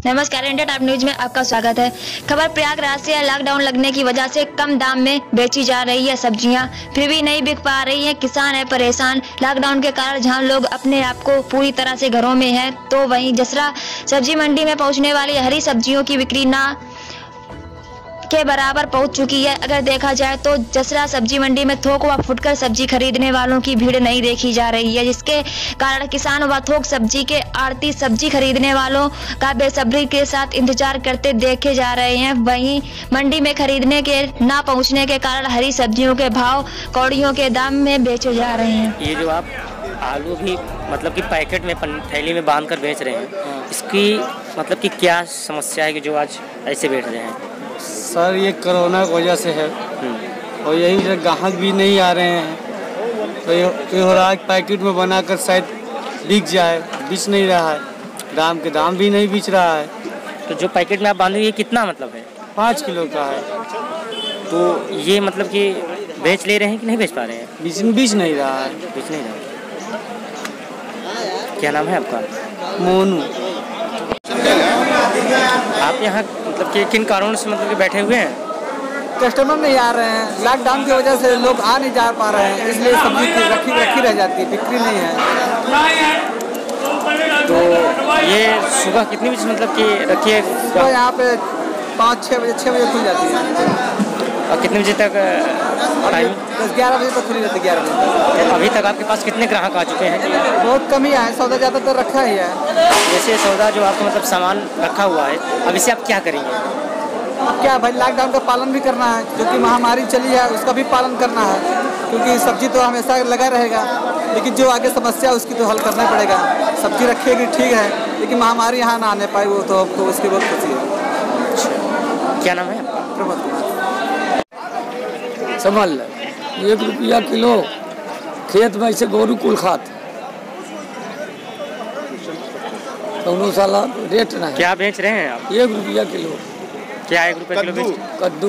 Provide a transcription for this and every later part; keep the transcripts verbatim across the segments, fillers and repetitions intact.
नमस्कार, India top news में आपका स्वागत है। खबर प्रयागराज से है। लॉकडाउन लगने की वजह से कम दाम में बेची जा रही है सब्जियां, फिर भी नहीं बिक पा रही है। किसान है परेशान। लॉकडाउन के कारण जहां लोग अपने आप को पूरी तरह से घरों में हैं, तो वहीं जसरा सब्जी मंडी में पहुंचने वाली हरी सब्जियों की बिक्री ना के बराबर पहुंच चुकी है। अगर देखा जाए तो जसरा सब्जी मंडी में थोक व फुटकर सब्जी खरीदने वालों की भीड़ नहीं देखी जा रही है, जिसके कारण किसान व थोक सब्जी के आड़ती सब्जी खरीदने वालों का बेसब्री के साथ इंतजार करते देखे जा रहे हैं। वहीं मंडी में खरीदने के ना पहुंचने के कारण हरी सब्जियों के भाव कौड़ियों के दाम में बेचे जा रहे हैं। ये जो आप आलू भी मतलब कि पैकेट में थैली में बांध कर बेच रहे हैं, इसकी मतलब कि क्या समस्या है कि जो आज ऐसे बेच रहे हैं? सर, ये कोरोना की वजह से है और यही ग्राहक भी नहीं आ रहे हैं, तो ये हो रहा है पैकेट में बनाकर शायद बिक जाए, बिच नहीं रहा है। दाम के दाम भी नहीं बिच रहा है। तो जो पैकेट में आप बांधे, ये कितना मतलब है? पाँच किलो का है। तो ये मतलब कि बेच ले रहे हैं कि नहीं बेच पा रहे हैं? बीच बीच नहीं रहा है। बेच नहीं रहा। क्या नाम है आपका? मोनू। आप यहाँ मतलब कि किन कारणों से मतलब कि बैठे हुए हैं? कस्टमर नहीं आ रहे हैं। लॉकडाउन की वजह से लोग आ नहीं जा पा रहे हैं, इसलिए सब्जी रखी रखी रह जाती है, बिक्री नहीं है। तो ये सुबह कितनी बजे मतलब कि रखी है? तो यहाँ पे पाँच छः बजे छः बजे खुल जाती है। और कितने बजे तक टाइम? दस ग्यारह बजे तक खुली रहती है। ग्यारह बजे अभी तक आपके पास कितने ग्राहक आ चुके हैं? बहुत कम ही आए, सौदा ज़्यादातर रखा ही है। जैसे सौदा जो आपका मतलब सामान रखा हुआ है, अब इसे आप क्या करेंगे? क्या भाई, लॉकडाउन का पालन भी करना है, जो कि महामारी चली है उसका भी पालन करना है, क्योंकि सब्जी तो हमेशा लगा रहेगा, लेकिन जो आगे समस्या है उसकी तो हल करना पड़ेगा। सब्जी रखेगी ठीक है, लेकिन महामारी यहाँ ना आने पाए, वो तो आपको उसकी बहुत खुशी है। क्या नाम है? प्रमोद कुमार। समझ एक रुपया किलो खेत में से गोरू कुल खात दोनों साला रेट नहीं। क्या बेच रहे हैं आप? एक रुपया किलो। क्या एक रुपये किलो बेच? कद्दू।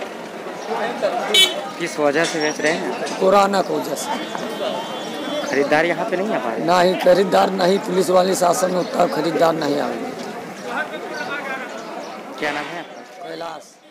किस वजह से बेच रहे हैं? कोरोना की वजह से। खरीदार यहाँ पे नहीं आ पा रहे? नहीं खरीदार नहीं, पुलिस वाले शासन होता, खरीदार नहीं आ रहे। क्या नाम है आपका? कैलाश।